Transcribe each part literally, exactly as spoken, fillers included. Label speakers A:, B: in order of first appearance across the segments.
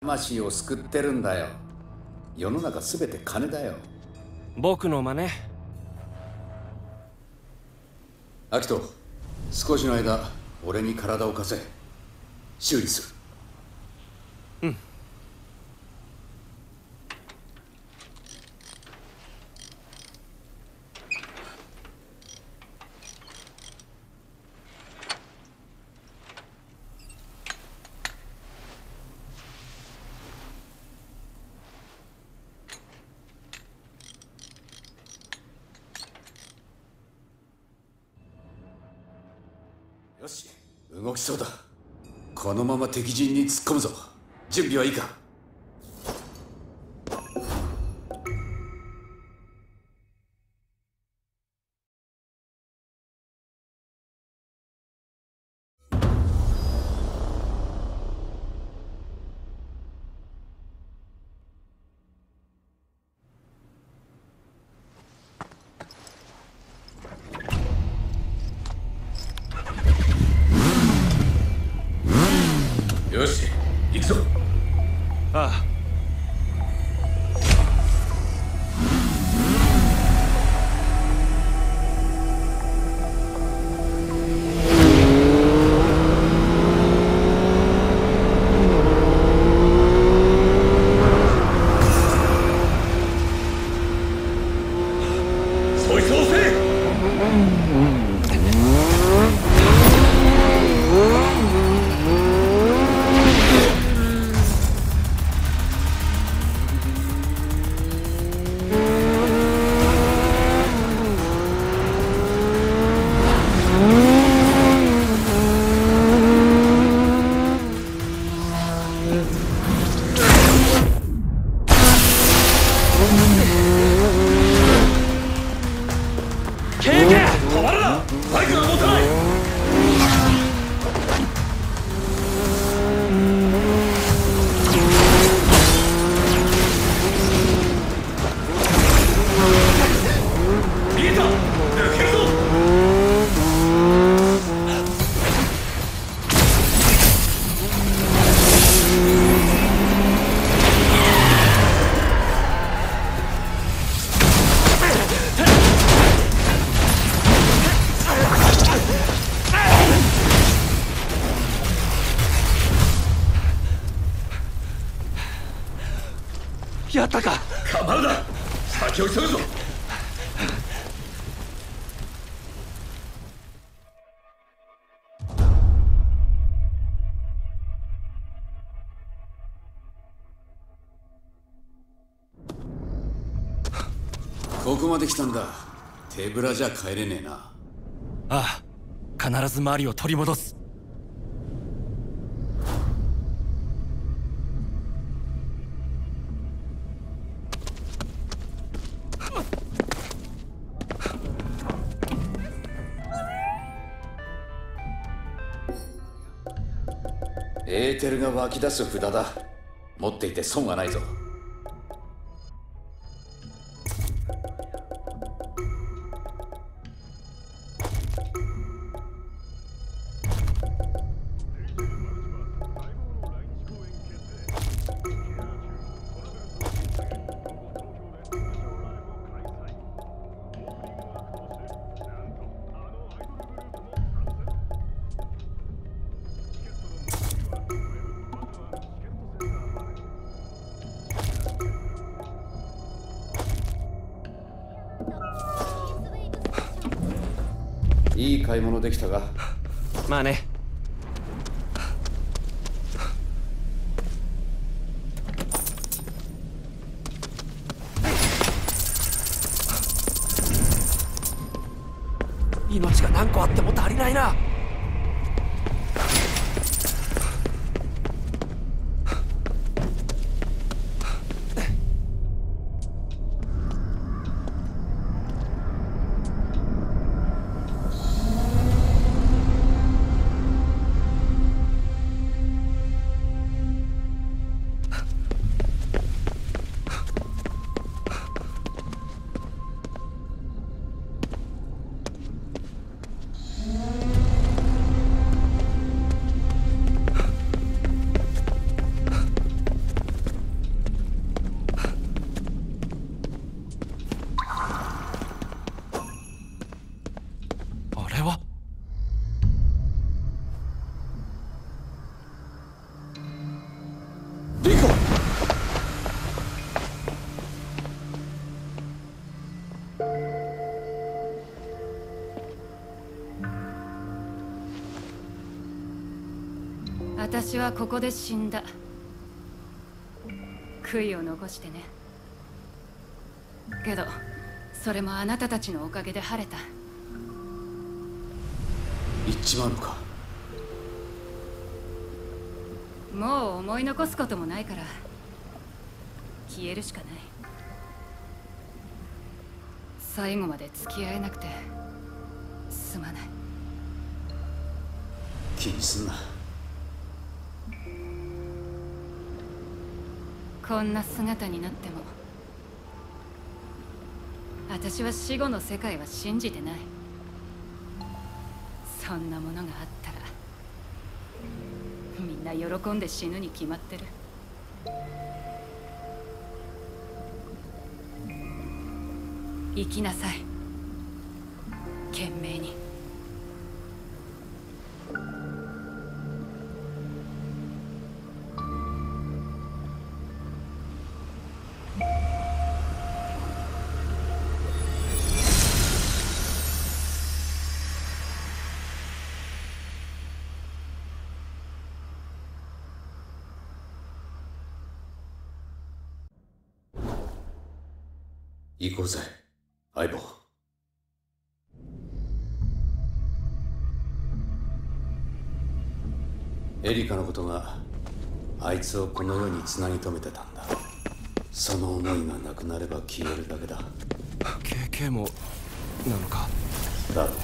A: 魂を救ってるんだよ。世の中すべて金だよ。
B: 僕の真似。
A: アキト、少しの間俺に体を貸せ。修理する。
B: うん。
A: よし、動きそうだ。このまま敵陣に突っ込むぞ。準備はいいか？よし、行くぞ。
B: ああ。
A: そいつを押せ。止まるな！バイクが持たない！逃げた！抜けるぞ！
B: やったか。
A: 構うな。先を急ぐぞ。ここまで来たんだ。手ぶらじゃ帰れねえな。
B: ああ、必ずマリを取り戻す。
A: エーテルが湧き出す札だ。持っていて損はないぞ。いい買い物できたが。
B: まあね。命が何個あっても足りないな。
C: 私はここで死んだ。悔いを残してね。けどそれもあなたたちのおかげで晴れた。
A: 言っちまうのか。
C: もう思い残すこともないから消えるしかない。最後まで付き合えなくてすまない。
A: 気にすんな。
C: こんな姿になっても私は死後の世界は信じてない。そんなものがあったらみんな喜んで死ぬに決まってる。生きなさい、懸命に。
A: 行こうぜ、相棒。エリカのことがあいつをこの世につなぎ止めてたんだ。その思いがなくなれば消えるだけだ。
B: ケーケー もなのか。
A: だろうな。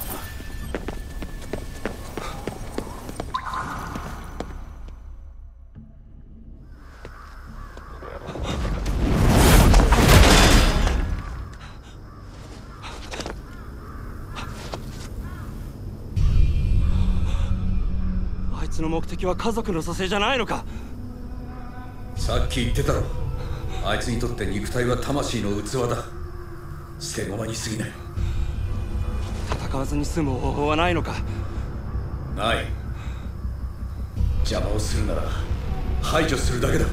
B: あいつの目的は家族の蘇生じゃないのか。
A: さっき言ってたろ、あいつにとって肉体は魂の器だ。捨て駒に過ぎない。
B: 戦わずに済む方法はないのか。
A: ない。邪魔をするなら排除するだけだ。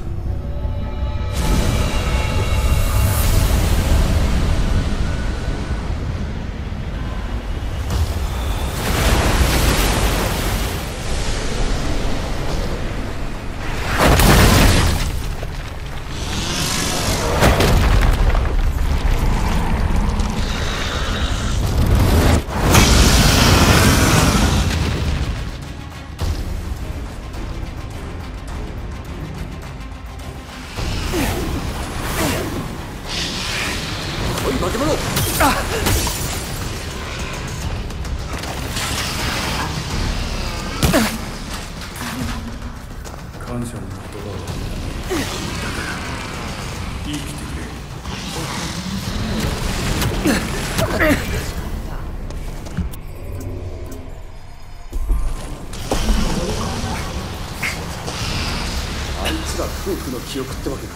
A: 化け物！感謝の言葉を生きてくれ。あいつら夫婦の記憶ってわけか。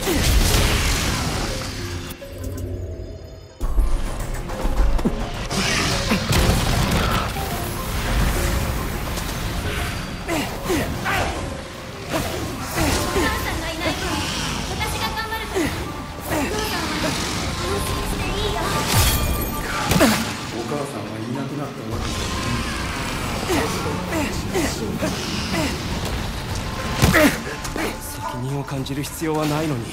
B: 責任を感じる必要はないのに。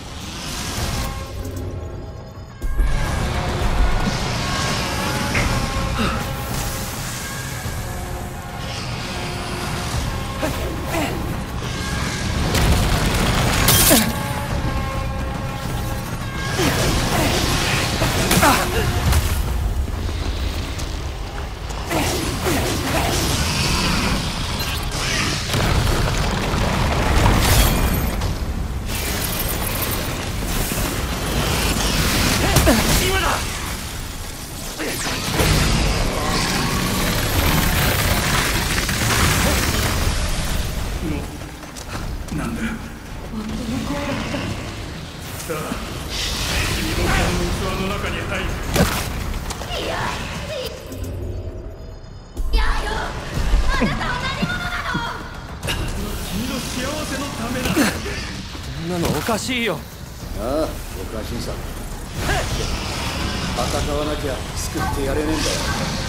B: そんなのおかしいよ。
A: ああ、おかしいさ。戦わなきゃ救ってやれねえんだよ。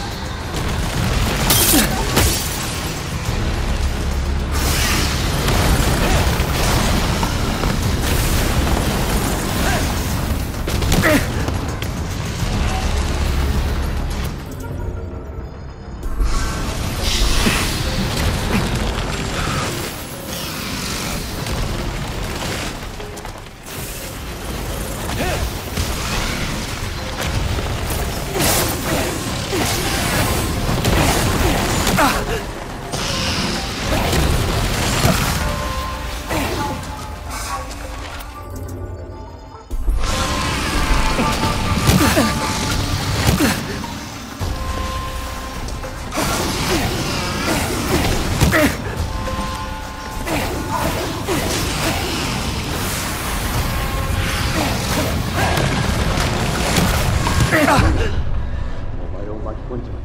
A: お前を巻き込んじまって。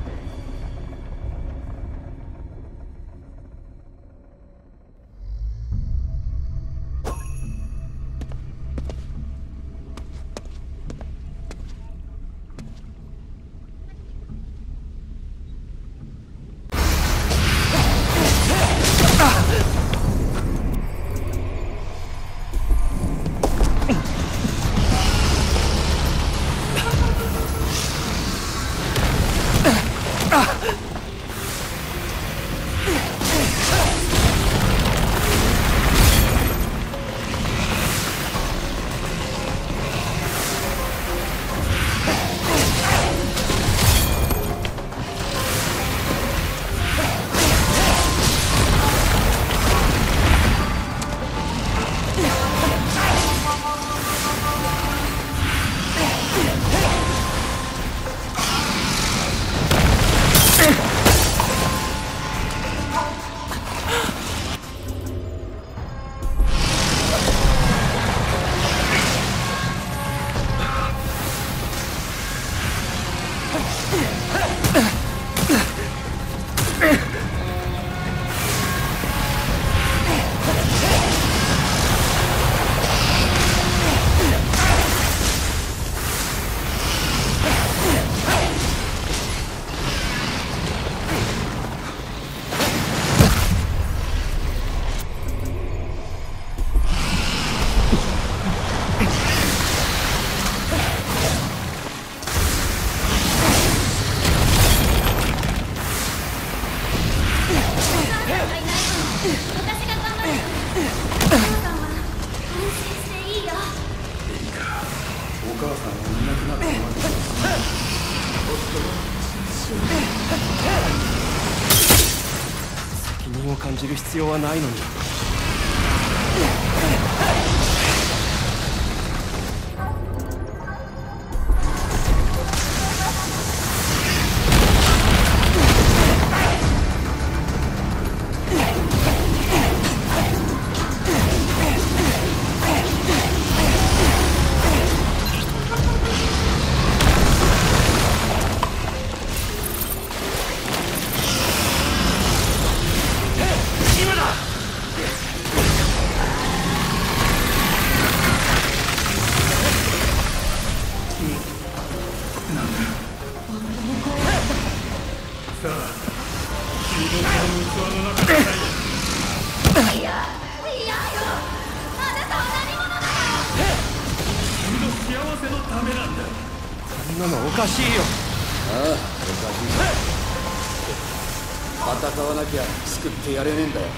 B: 責任を感じる必要はないのに。 んなのおかしいよ。
A: ああ、おかしい。戦わなきゃ救ってやれねえんだよ。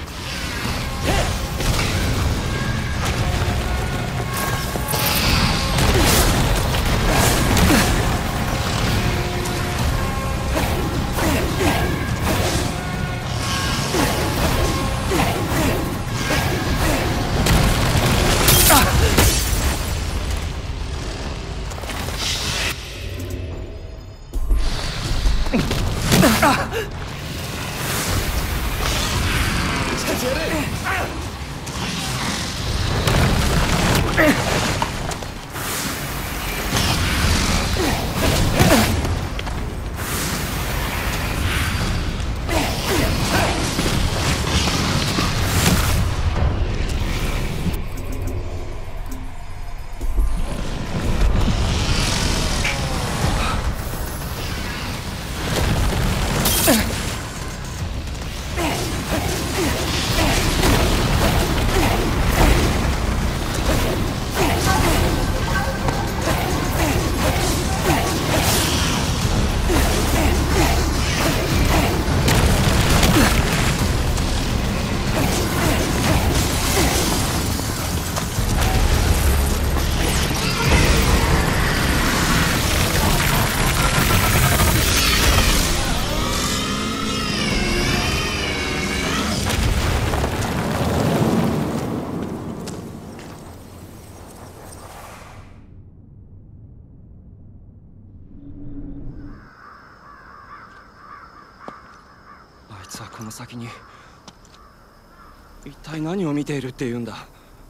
B: あいつはこの先に一体何を見ているって言うんだ。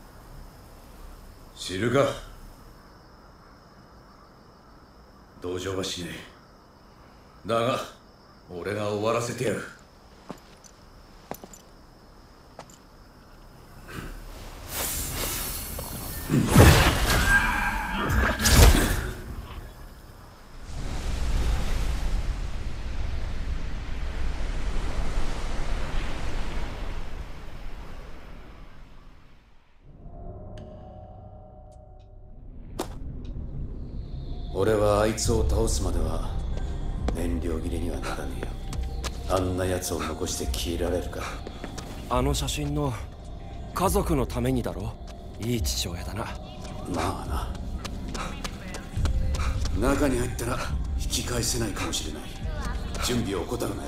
A: 知るか。同情はしねえ。だが俺が終わらせてやる。俺はあいつを倒すまでは燃料切れにはならねえよ。あんな奴を残して消えられるか。
B: あの写真の家族のためにだろ。いい父親だな。
A: まあな。中に入ったら引き返せないかもしれない。準備を怠るなよ。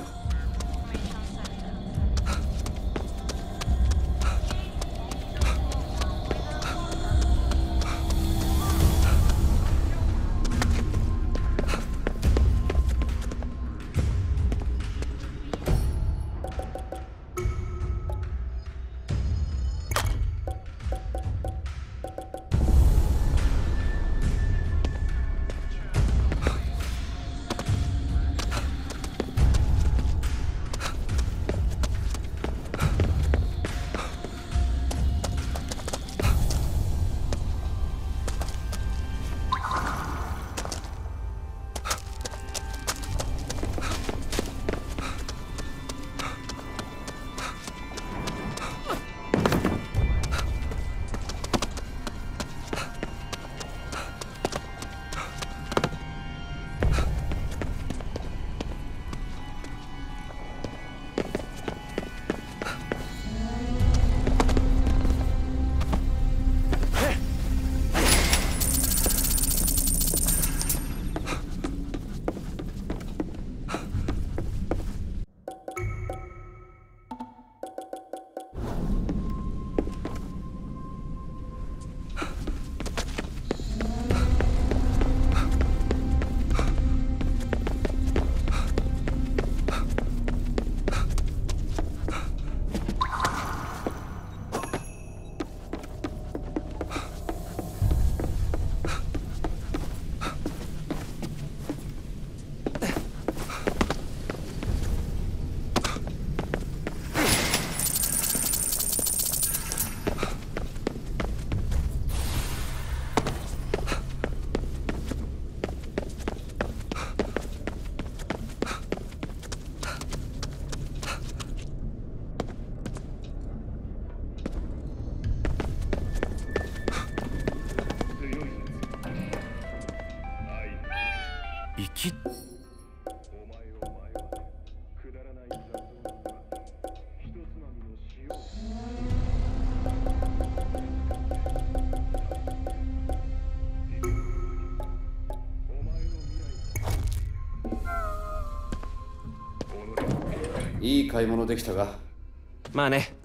B: き。
A: いい買い物できたか？
B: まあね。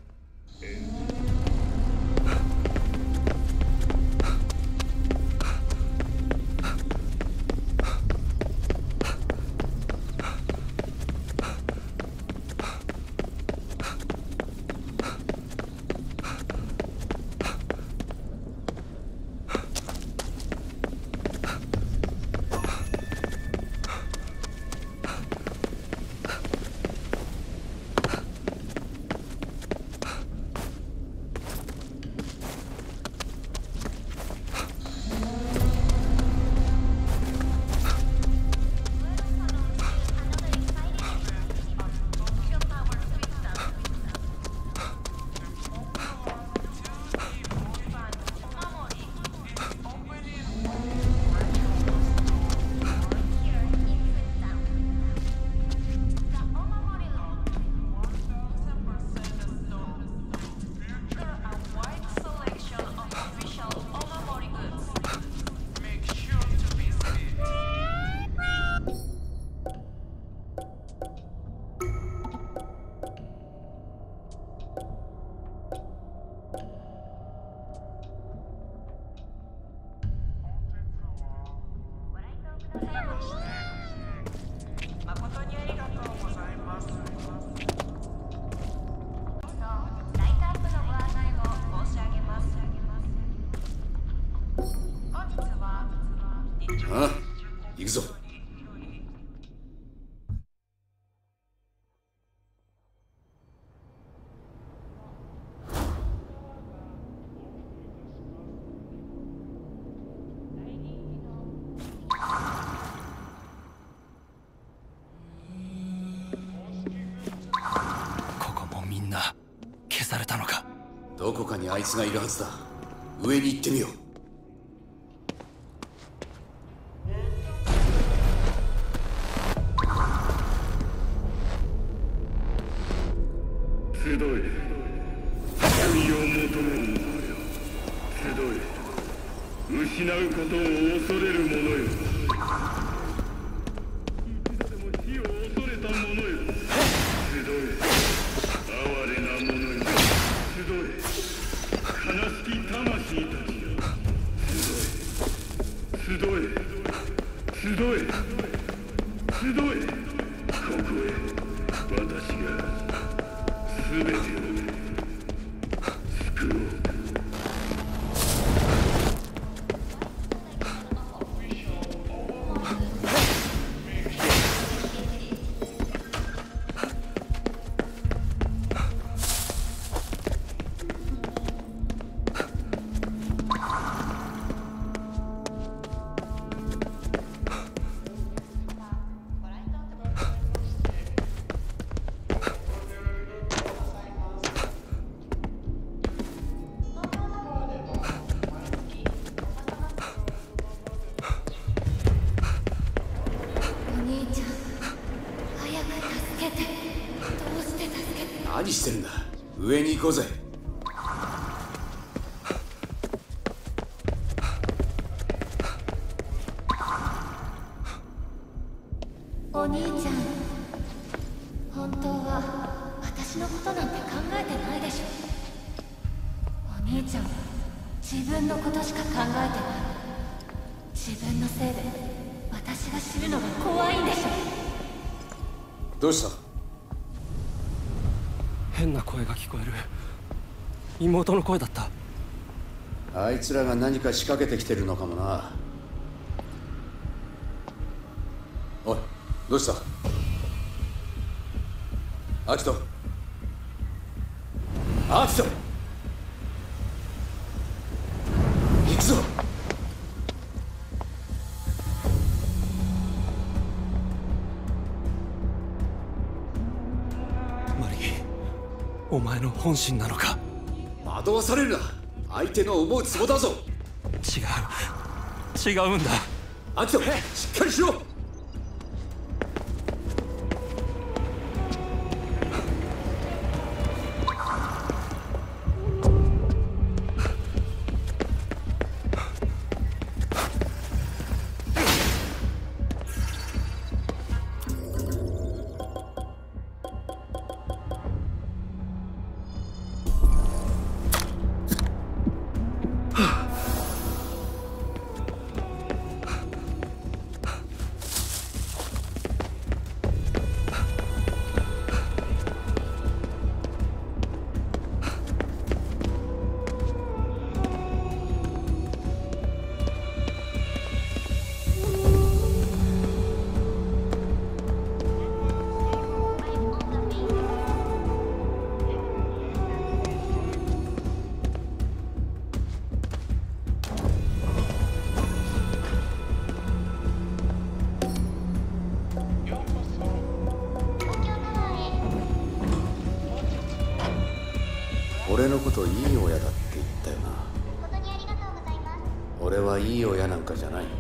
D: 誠にありがとうございます。ライトアップのご案内を申し上げます。本日は
A: ああ、行くぞ。
B: されたのか。
A: どこかにあいつがいるはずだ。上に行ってみよう。
E: 集え、神を求める者よ。集え、失うことを恐れる者よ。一度でも死を恐れた者よ。集え、哀れな者よ。集え、悲しき魂たちよ。集え、集え、集え、集え、ここへ私が全てを救おう。
A: 何してるんだ。上に行こうぜ。
C: お兄ちゃん、本当は私のことなんて考えてないでしょ。お兄ちゃんは自分のことしか考えてない。自分のせいで私が死ぬのが怖いんでしょ。
A: どうした？
B: 変な声が聞こえる。妹の声だった。
A: あいつらが何か仕掛けてきてるのかもな。おい、どうした？アキト、アキト、行くぞ。
B: マリー、お前の本心なのか？
A: 惑わされるな。相手の思うツボだぞ。
B: 違う違うんだ。
A: アキト、しっかりしろ。 といい親だって言ったよな。
C: 誠にありがとうございます。
A: 俺はいい親なんかじゃない。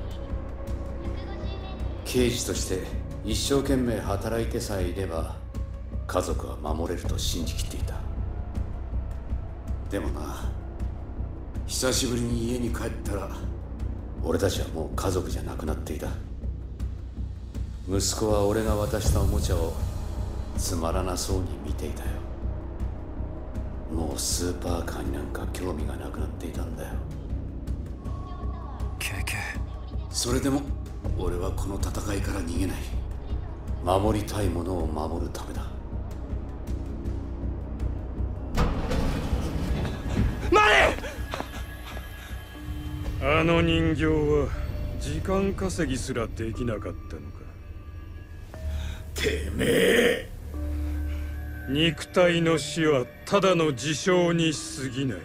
A: 刑事として一生懸命働いてさえいれば家族は守れると信じきっていた。でもな、久しぶりに家に帰ったら俺たちはもう家族じゃなくなっていた。息子は俺が渡したおもちゃをつまらなそうに見ていたよ。もうスーパーカーになんか興味がなくなっていたんだよ。
B: ケイケイ、
A: それでも俺はこの戦いから逃げない。守りたいものを守るためだ。
B: マリ
E: あの人形は時間稼ぎすらできなかったのか。てめえ、肉体の死はただの事象に過ぎない。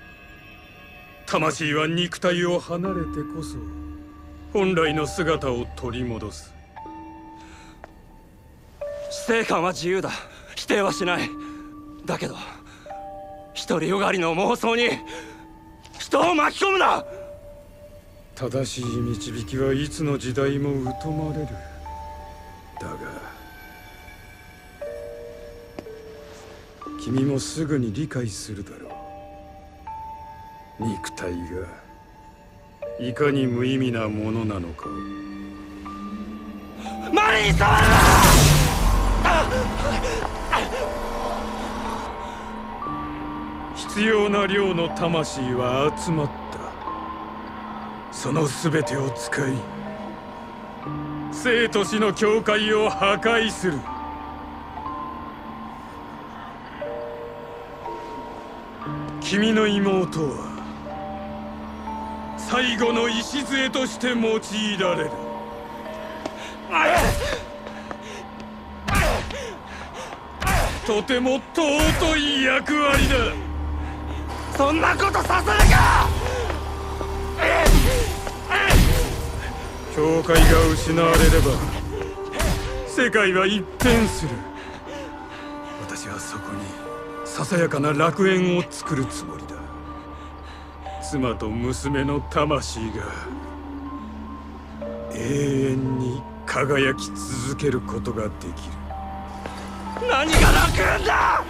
E: 魂は肉体を離れてこそ本来の姿を取り戻す。
B: 死生観は自由だ、否定はしない。だけど独りよがりの妄想に人を巻き込むな。
E: 正しい導きはいつの時代も疎まれる。だが君もすぐに理解するだろう。肉体がいかに無意味なものなのかを。
B: マリー様！
E: 必要な量の魂は集まった。その全てを使い生と死の境界を破壊する。君の妹は最後の礎として用いられる。とても尊い役割だ。
B: そんなことさせるか！
E: 境界が失われれば世界は一変する。私はそこにささやかな楽園を作るつもりだ。妻と娘の魂が永遠に輝き続けることができる。
B: 何が楽園だ！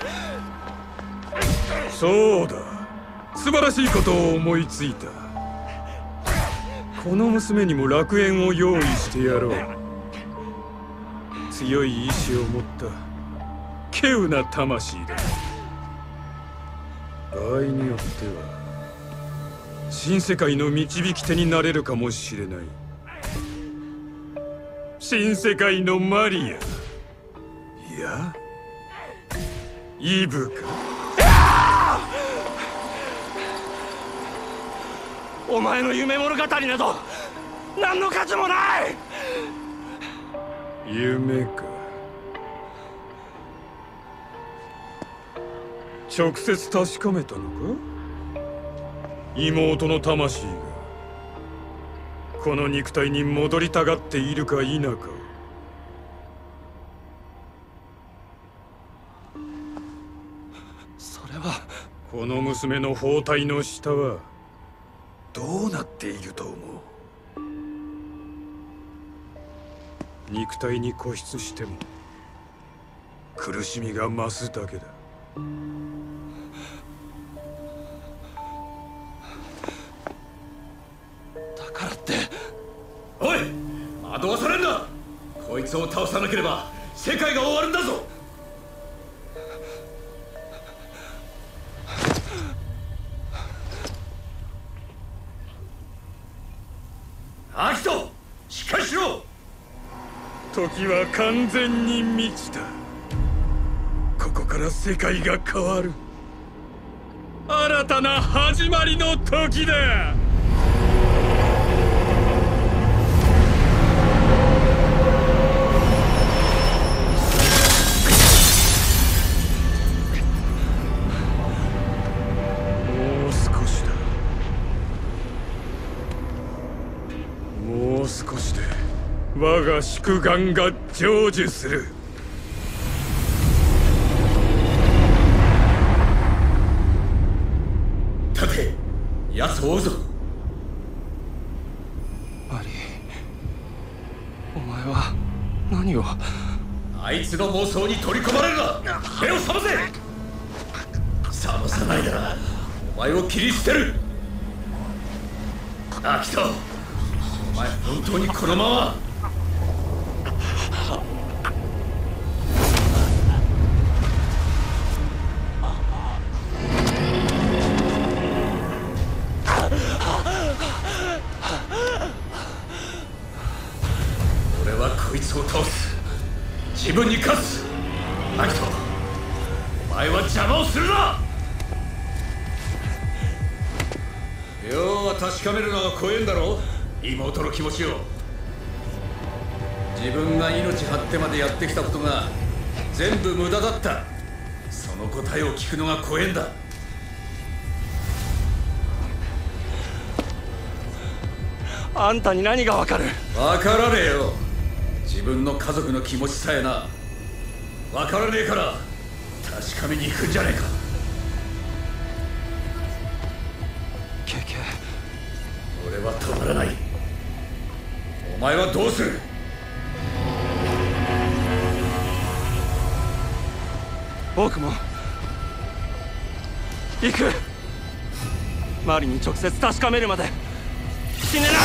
E: そうだ、素晴らしいことを思いついた。この娘にも楽園を用意してやろう。強い意志を持った稀有な魂だ。場合によっては新世界の導き手になれるかもしれない。新世界のマリア、いやイブか。
B: お前の夢物語など何の価値もない。
E: 夢か。直接確かめたのか？妹の魂がこの肉体に戻りたがっているか否か。
B: それは
E: この娘の包帯の下はどうなっていると思う？肉体に固執しても苦しみが増すだけだ。
B: だからって
F: おい、惑わされんな。こいつを倒さなければ世界が終わるんだぞ。アキト、しっかりしろ。
E: 時は完全に満ちた。ここから世界が変わる。新たな始まりの時だ。もう少しだ。もう少しで我が宿願が成就する。
F: 奴を追うぞ。
B: マリー、お前は何を。
F: あいつの妄想に取り込まれるな。目を覚ませ。覚まさないならお前を切り捨てる。アキト、お前本当にこのまま。俺はこいつを倒す。自分に勝つ。アキト、お前は邪魔をするな。要は確かめるのは怖えんだろ、妹の気持ちを。自分が命張ってまでやってきたことが全部無駄だった。その答えを聞くのが怖えんだ。
B: あんたに何がわかる。
F: わからねえよ。自分の家族の気持ちさえな。わからねえから確かめに行くんじゃねえか。
B: ケイケイ、
F: 俺は止まらない。お前はどうする。
B: 僕も行く。マリに直接確かめるまで死ねない。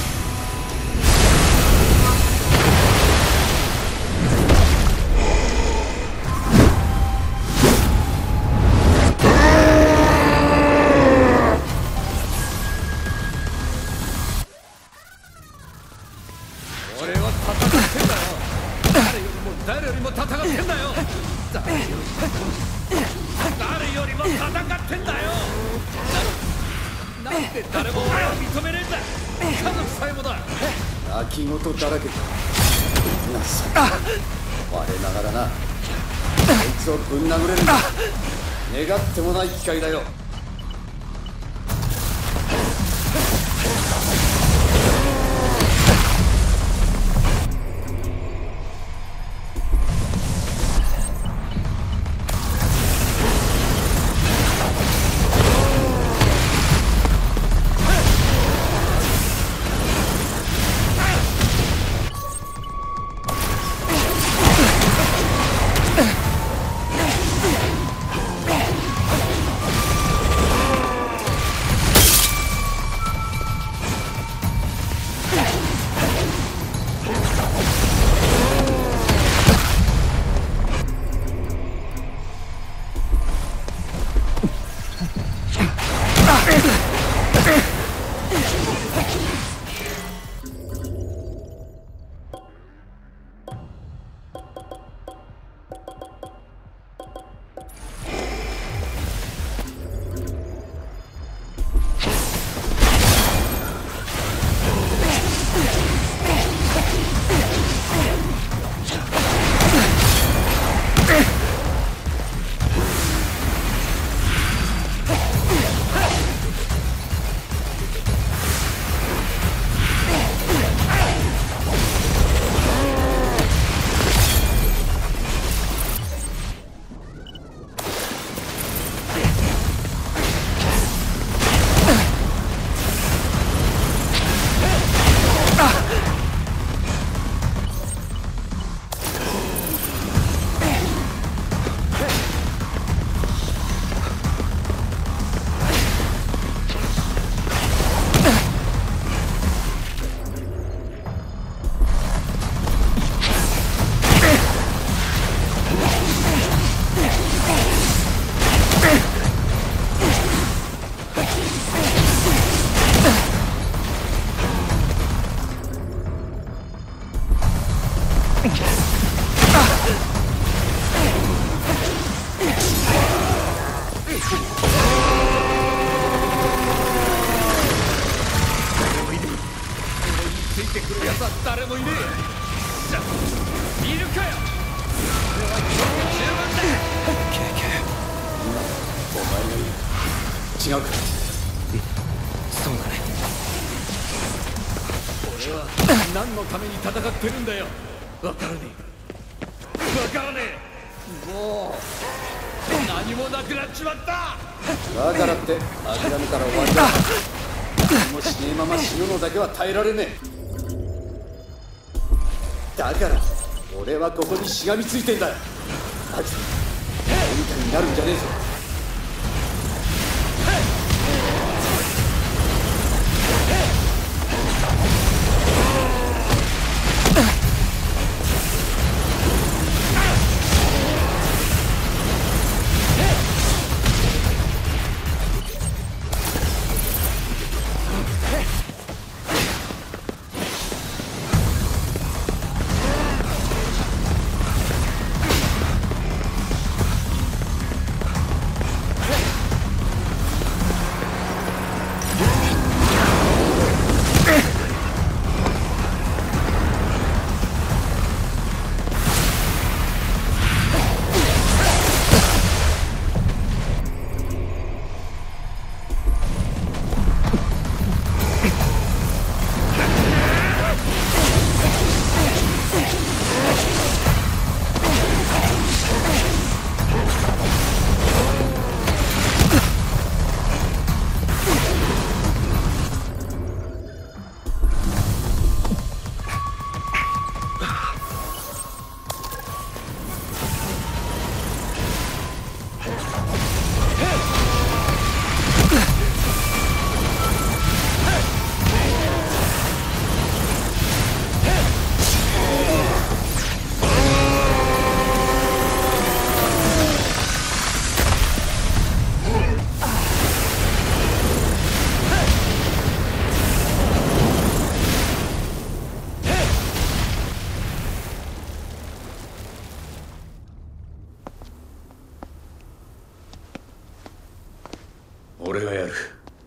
F: 俺は戦ってんだよ。誰よりも誰よりも戦ってんだよ。誰よりも誰よりも戦ってんだよ。ななんで誰も俺を認めねえんだ。家族さえもだ。
A: 泣き言だらけだ。情け我ながらな、こいつをぶん殴れるんだ。願ってもない機会だよ。
F: 誰もいねえ。じゃいるかよ。俺は今日十分だ。
B: ケイケイ、
A: お前がいる。違うか。
B: そうだね。
F: 俺は何のために戦ってるんだよ。わからねえ。わからねえ。もう何もなくなっちまった。
A: だからって諦めたら終わりだ。何もしねえまま死ぬのだけは耐えられねえ。だから俺はここにしがみついてんだよ。あいつ何かになるんじゃねえぞ。俺がやる。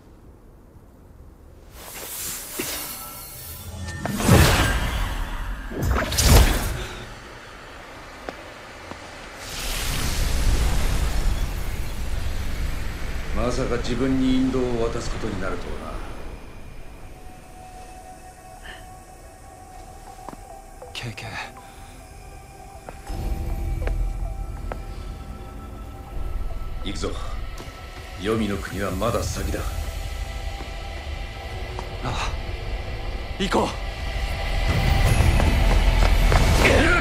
A: まさか自分に引導を渡すことになるとはな。
B: ケイケイ、
A: 行くぞ。黄泉の国はまだ先だ。
B: ああ、行こう。